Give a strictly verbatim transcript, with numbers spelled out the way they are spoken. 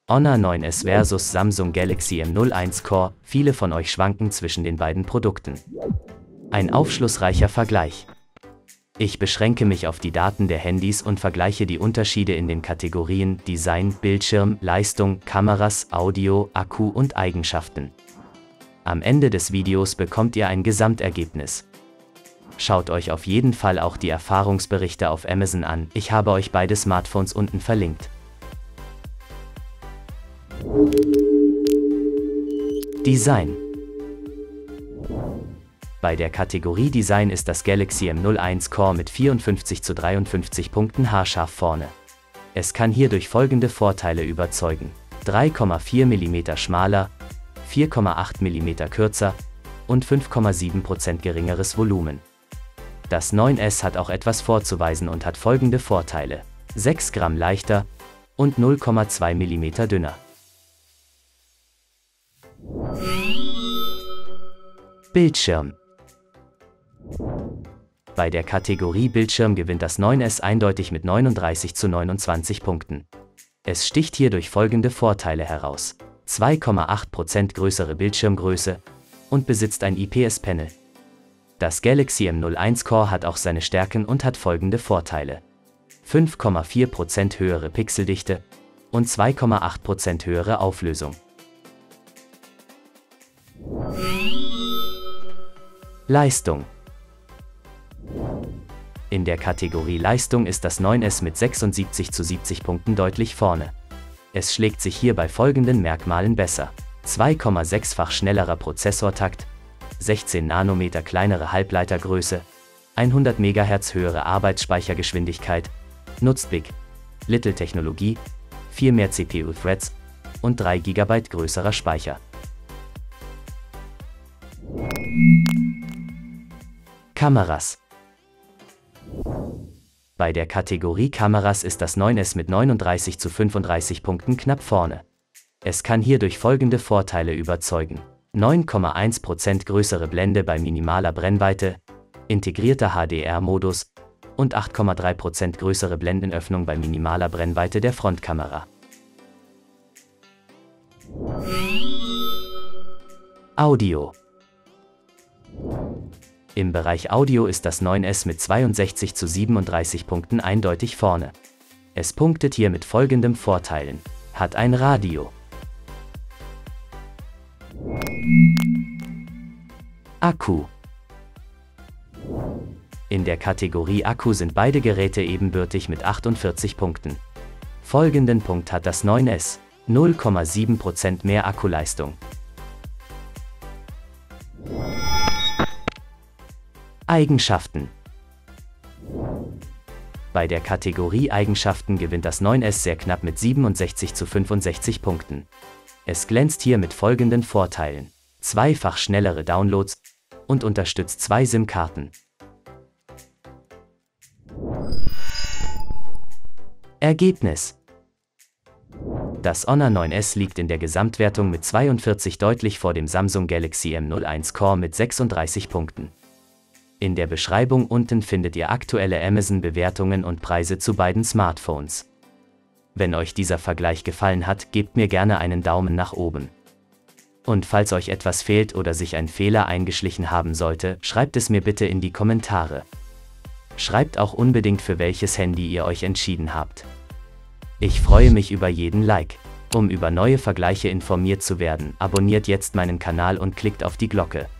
Honor neun S versus Samsung Galaxy M null eins Core, viele von euch schwanken zwischen den beiden Produkten. Ein aufschlussreicher Vergleich. Ich beschränke mich auf die Daten der Handys und vergleiche die Unterschiede in den Kategorien Design, Bildschirm, Leistung, Kameras, Audio, Akku und Eigenschaften. Am Ende des Videos bekommt ihr ein Gesamtergebnis. Schaut euch auf jeden Fall auch die Erfahrungsberichte auf Amazon an, ich habe euch beide Smartphones unten verlinkt. Design. Bei der Kategorie Design ist das Galaxy M null eins Core mit vierundfünfzig zu dreiundfünfzig Punkten haarscharf vorne. Es kann hierdurch folgende Vorteile überzeugen: drei Komma vier Millimeter schmaler, vier Komma acht Millimeter kürzer und fünf Komma sieben Prozent geringeres Volumen. Das neun S hat auch etwas vorzuweisen und hat folgende Vorteile: sechs Gramm leichter und null Komma zwei Millimeter dünner. Bildschirm. Bei der Kategorie Bildschirm gewinnt das neun S eindeutig mit neununddreißig zu neunundzwanzig Punkten. Es sticht hier durch folgende Vorteile heraus: zwei Komma acht Prozent größere Bildschirmgröße und besitzt ein I P S-Panel. Das Galaxy M null eins Core hat auch seine Stärken und hat folgende Vorteile: fünf Komma vier Prozent höhere Pixeldichte und zwei Komma acht Prozent höhere Auflösung. Leistung. In der Kategorie Leistung ist das neun S mit sechsundsiebzig zu siebzig Punkten deutlich vorne. Es schlägt sich hier bei folgenden Merkmalen besser: zwei Komma sechs-fach schnellerer Prozessortakt, sechzehn Nanometer kleinere Halbleitergröße, hundert Megahertz höhere Arbeitsspeichergeschwindigkeit, nutzt Big. Little-Technologie, vier mehr C P U-Threads und drei Gigabyte größerer Speicher. Kameras. Bei der Kategorie Kameras ist das neun S mit neununddreißig zu fünfunddreißig Punkten knapp vorne. Es kann hierdurch folgende Vorteile überzeugen: neun Komma eins Prozent größere Blende bei minimaler Brennweite, integrierter H D R-Modus und acht Komma drei Prozent größere Blendenöffnung bei minimaler Brennweite der Frontkamera. Audio. Im Bereich Audio ist das neun S mit zweiundsechzig zu siebenunddreißig Punkten eindeutig vorne. Es punktet hier mit folgendem Vorteilen: hat ein Radio. Akku. In der Kategorie Akku sind beide Geräte ebenbürtig mit achtundvierzig Punkten. Folgenden Punkt hat das neun S: null Komma sieben Prozent mehr Akkuleistung. Eigenschaften. Bei der Kategorie Eigenschaften gewinnt das neun S sehr knapp mit siebenundsechzig zu fünfundsechzig Punkten. Es glänzt hier mit folgenden Vorteilen: zweifach schnellere Downloads und unterstützt zwei SIM-Karten. Ergebnis. Das Honor neun S liegt in der Gesamtwertung mit zweiundvierzig deutlich vor dem Samsung Galaxy M null eins Core mit sechsunddreißig Punkten. In der Beschreibung unten findet ihr aktuelle Amazon-Bewertungen und Preise zu beiden Smartphones. Wenn euch dieser Vergleich gefallen hat, gebt mir gerne einen Daumen nach oben. Und falls euch etwas fehlt oder sich ein Fehler eingeschlichen haben sollte, schreibt es mir bitte in die Kommentare. Schreibt auch unbedingt, für welches Handy ihr euch entschieden habt. Ich freue mich über jeden Like. Um über neue Vergleiche informiert zu werden, abonniert jetzt meinen Kanal und klickt auf die Glocke.